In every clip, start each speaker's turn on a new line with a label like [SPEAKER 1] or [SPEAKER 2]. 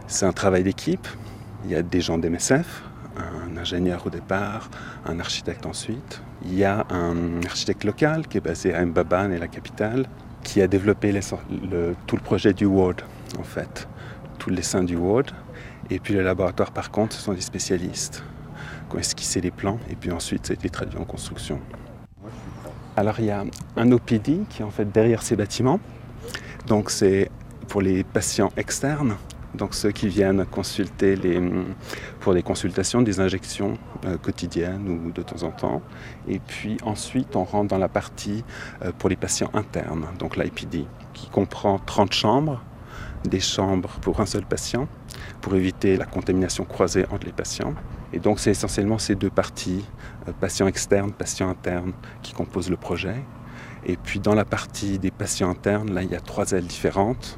[SPEAKER 1] C'est un travail d'équipe. Il y a des gens d'MSF, un ingénieur au départ, un architecte ensuite. Il y a un architecte local qui est basé à Mbabane, la capitale, qui a développé tout le projet du WORD, en fait, tous les dessins du WORD. Et puis le laboratoire, par contre, ce sont des spécialistes qui ont esquissé les plans et puis ensuite ça a été traduit en construction. Alors il y a un OPD qui est en fait derrière ces bâtiments. Donc c'est pour les patients externes, donc ceux qui viennent consulter pour des consultations, des injections quotidiennes ou de temps en temps. Et puis ensuite on rentre dans la partie pour les patients internes, donc l'IPD, qui comprend 30 chambres, des chambres pour un seul patient, pour éviter la contamination croisée entre les patients. Et donc c'est essentiellement ces deux parties, patients externes, patients internes, qui composent le projet. Et puis dans la partie des patients internes, là il y a 3 ailes différentes.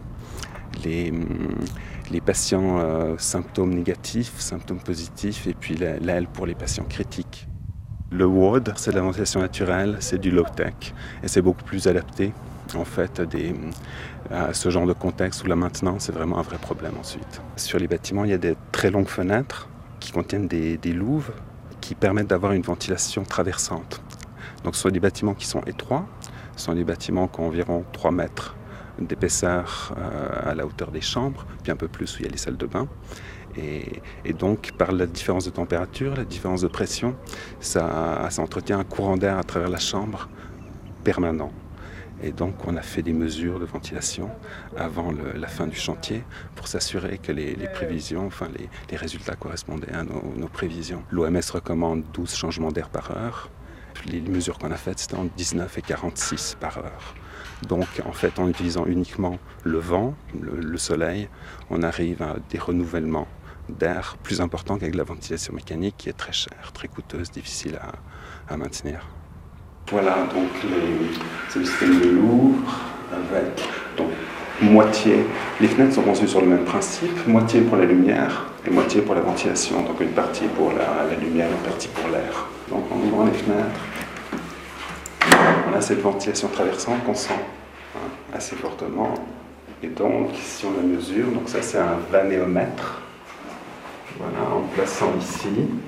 [SPEAKER 1] Les patients symptômes négatifs, symptômes positifs, et puis l'aile pour les patients critiques. Le WORD, c'est de la ventilation naturelle, c'est du low-tech, et c'est beaucoup plus adapté en fait à ce genre de contexte où la maintenance est vraiment un vrai problème ensuite. Sur les bâtiments, il y a des très longues fenêtres qui contiennent des louves qui permettent d'avoir une ventilation traversante. Donc ce sont des bâtiments qui sont étroits, ce sont des bâtiments qui ont environ 3 mètres d'épaisseur à la hauteur des chambres, puis un peu plus où il y a les salles de bain. Et donc, par la différence de température, la différence de pression, ça entretient un courant d'air à travers la chambre permanent. Et donc, on a fait des mesures de ventilation avant la fin du chantier pour s'assurer que les prévisions, enfin les résultats correspondaient à nos prévisions. L'OMS recommande 12 changements d'air par heure. Les mesures qu'on a faites, c'était entre 19 et 46 par heure. Donc, en fait, en utilisant uniquement le vent, le soleil, on arrive à des renouvellements d'air plus importants qu'avec la ventilation mécanique qui est très chère, très coûteuse, difficile à maintenir. Voilà, donc c'est le système de Louvre avec donc, moitié. Les fenêtres sont conçues sur le même principe, moitié pour la lumière et moitié pour la ventilation. Donc une partie pour la lumière, une partie pour l'air. Donc en ouvrant les fenêtres, on a cette ventilation traversante qu'on sent assez fortement. Et donc, si on la mesure, donc ça c'est un vanéomètre. Voilà, en plaçant ici.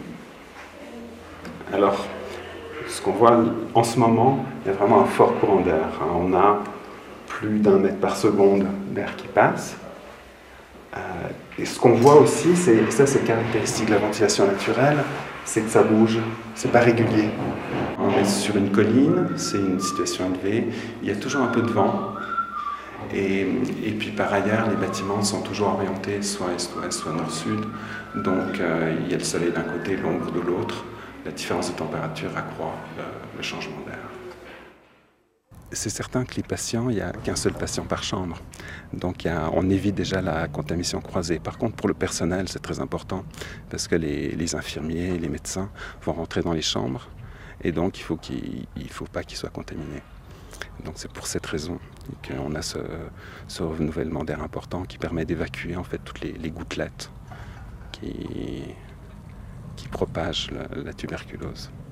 [SPEAKER 1] Alors, ce qu'on voit en ce moment, il y a vraiment un fort courant d'air. On a plus d'1 mètre par seconde d'air qui passe. Et ce qu'on voit aussi, ça c'est caractéristique de la ventilation naturelle, c'est que ça bouge, c'est pas régulier. On est sur une colline, c'est une situation élevée, il y a toujours un peu de vent. Et puis par ailleurs, les bâtiments sont toujours orientés soit est-ouest, soit nord-sud. Donc il y a le soleil d'un côté, l'ombre de l'autre. La différence de température accroît le changement d'air. C'est certain que les patients, il n'y a qu'un seul patient par chambre. Donc on évite déjà la contamination croisée. Par contre, pour le personnel, c'est très important parce que les infirmiers, les médecins vont rentrer dans les chambres et donc il ne faut pas qu'ils soient contaminés. Donc c'est pour cette raison qu'on a ce renouvellement d'air important qui permet d'évacuer en fait toutes les gouttelettes qui propagent la tuberculose.